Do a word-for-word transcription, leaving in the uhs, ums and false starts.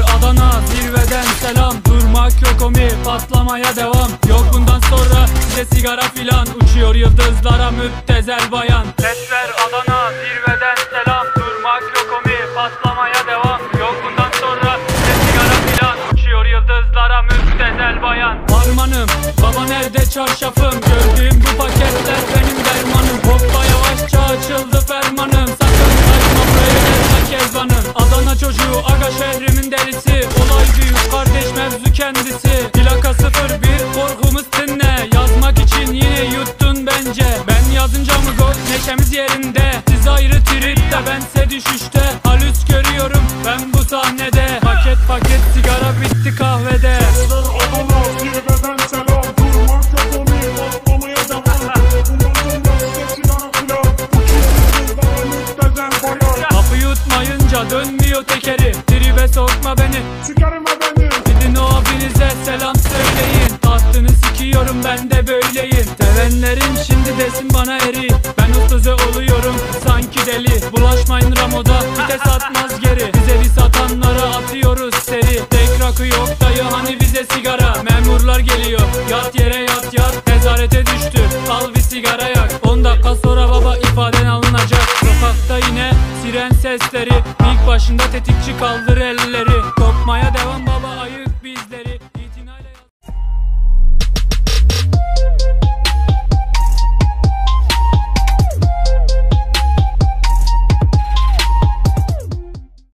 Adana zirveden selam. Durmak yok omi, patlamaya devam. Yok bundan sonra size sigara filan. Uçuyor yıldızlara müptezel bayan. Sesler Adana zirveden selam. Durmak yok omi, patlamaya devam. Yok bundan sonra size sigara filan. Uçuyor yıldızlara müptezel bayan. Harmanım, baba nerede çarşafım? Gördüğüm bu paketler benim dermanım. Hoppa yavaşça açıldı fermanım. Sakın kaçma buraya gelme kezbanım. Adana çocuğu aga şehrimin delisi. Olay büyük kardeş mevzu kendisi. Plaka sıfır bir korkumuz dinle. Yazmak için yine yuttun bence. Ben yazınca mı gol neşemiz yerinde. Siz ayrı tripte bense düşüşte. Halüs görüyorum ben bu sahnede. Paket paket sigara bitti kahvede. Adana zirveden selam. Durmak yok omi, patlamaya devam. Bundan sonra size sigara filan. Uçuyor yıldızlara müptezel bayan. Lafı yutmayınca dönmüyor tekeri. Tribe sokma beni, Çıkarma beni. gidin o abinize selam söyleyin. Tahtını sikiyorum ben de böyleyim. Sevenlerim şimdi desin bana eri. Ben ustaze oluyorum sanki deli. Bulaşmayın Ramo'da vites atmaz geri. Bize bir satanlara atıyoruz seri. Tek rakı yok dayı hani bize sigara. Memurlar geliyor yat yere yat yat. Nezarete düştü al bir sigara yak. On dakika sonra baba ifaden alınacak. Sokakta yine siren sesleri. İlk başında tetikçi kaldır elleri. Kopmaya devam baba ayık.